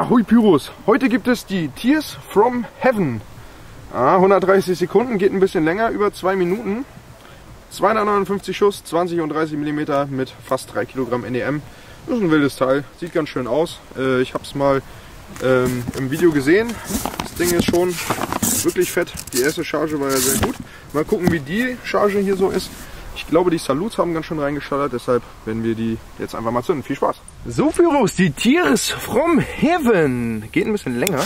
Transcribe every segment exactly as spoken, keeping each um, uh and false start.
Ahoi Pyros, heute gibt es die Tears from Heaven. Ah, hundertdreißig Sekunden, geht ein bisschen länger, über zwei Minuten. zweihundertneunundfünfzig Schuss, zwanzig und dreißig Millimeter mit fast drei Kilogramm N E M. Das ist ein wildes Teil, sieht ganz schön aus. Äh, ich habe es mal ähm, im Video gesehen. Das Ding ist schon wirklich fett. Die erste Charge war ja sehr gut. Mal gucken, wie die Charge hier so ist. Ich glaube, die Salutes haben ganz schön reingeschallert, deshalb werden wir die jetzt einfach mal zünden. Viel Spaß! So, Pyros, die Tears from Heaven. Geht ein bisschen länger.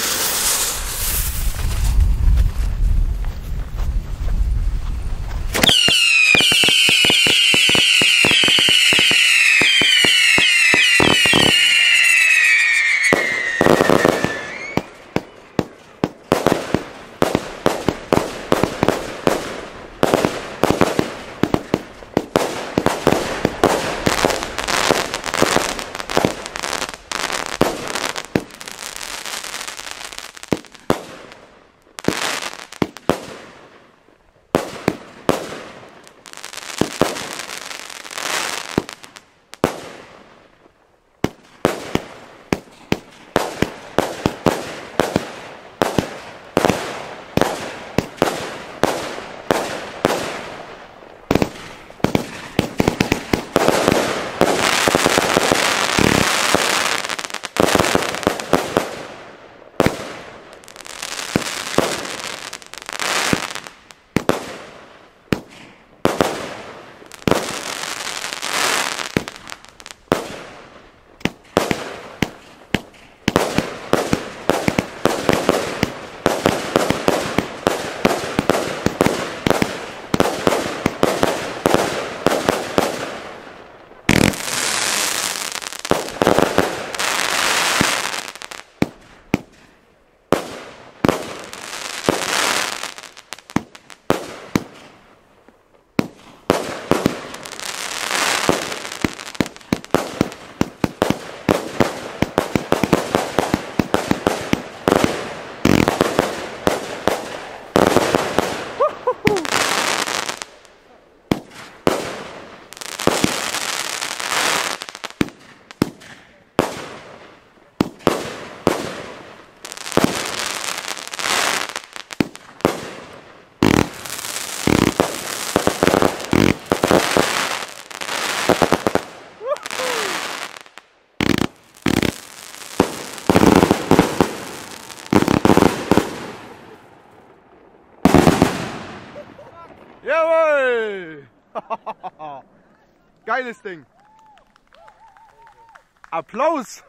Jawohl! Geiles Ding! Applaus!